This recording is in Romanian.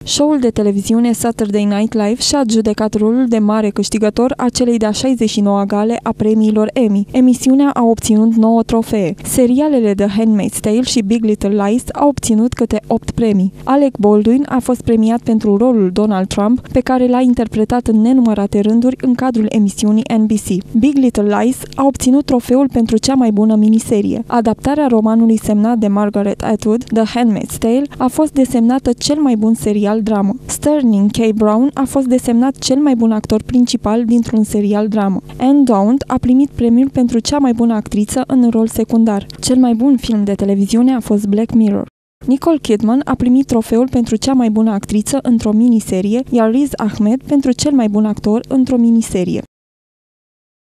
Show-ul de televiziune Saturday Night Live și-a adjudecat rolul de mare câștigător a celei de-a 69-a gale a premiilor Emmy. Emisiunea a obținut 9 trofee. Serialele The Handmaid's Tale și Big Little Lies au obținut câte 8 premii. Alec Baldwin a fost premiat pentru rolul Donald Trump, pe care l-a interpretat în nenumărate rânduri în cadrul emisiunii NBC. Big Little Lies a obținut trofeul pentru cea mai bună miniserie. Adaptarea romanului semnat de Margaret Atwood, The Handmaid's Tale, a fost desemnată cel mai bun serial dramă. Sterling K. Brown a fost desemnat cel mai bun actor principal dintr-un serial dramă. Anne Daunt a primit premiul pentru cea mai bună actriță în rol secundar. Cel mai bun film de televiziune a fost Black Mirror. Nicole Kidman a primit trofeul pentru cea mai bună actriță într-o miniserie, iar Riz Ahmed pentru cel mai bun actor într-o miniserie.